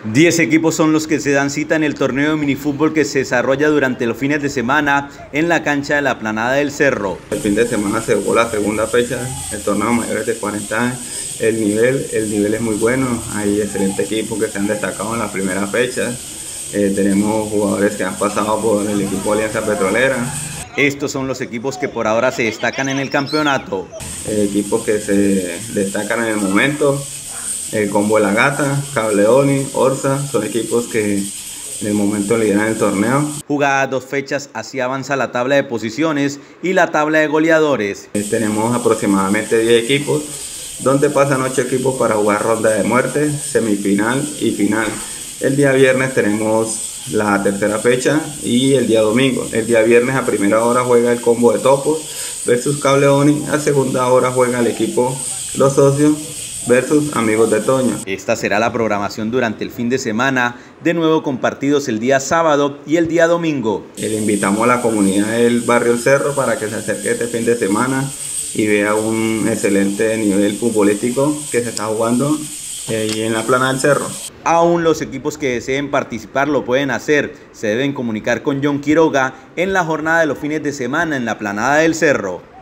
10 equipos son los que se dan cita en el torneo de minifútbol que se desarrolla durante los fines de semana en la cancha de la Explanada del Cerro. El fin de semana se jugó la segunda fecha, el torneo mayores de 40 años. El nivel es muy bueno, hay excelentes equipos que se han destacado en la primera fecha. Tenemos jugadores que han pasado por el equipo Alianza Petrolera. Estos son los equipos que por ahora se destacan en el campeonato. Equipos que se destacan en el momento. El Combo de la Gata, Cableoni, Orsa, son equipos que en el momento lideran el torneo. Jugadas 2 fechas, así avanza la tabla de posiciones y la tabla de goleadores. Tenemos aproximadamente 10 equipos, donde pasan 8 equipos para jugar ronda de muerte, semifinal y final. El día viernes tenemos la tercera fecha y el día domingo. El día viernes a primera hora juega el Combo de Topos versus Cableoni, a segunda hora juega el equipo Los Socios versus Amigos de Toño. Esta será la programación durante el fin de semana, de nuevo con partidos el día sábado y el día domingo. Le invitamos a la comunidad del barrio El Cerro para que se acerque este fin de semana y vea un excelente nivel futbolístico que se está jugando ahí en la Plana del Cerro. Aún los equipos que deseen participar lo pueden hacer, se deben comunicar con John Quiroga en la jornada de los fines de semana en la Planada del Cerro.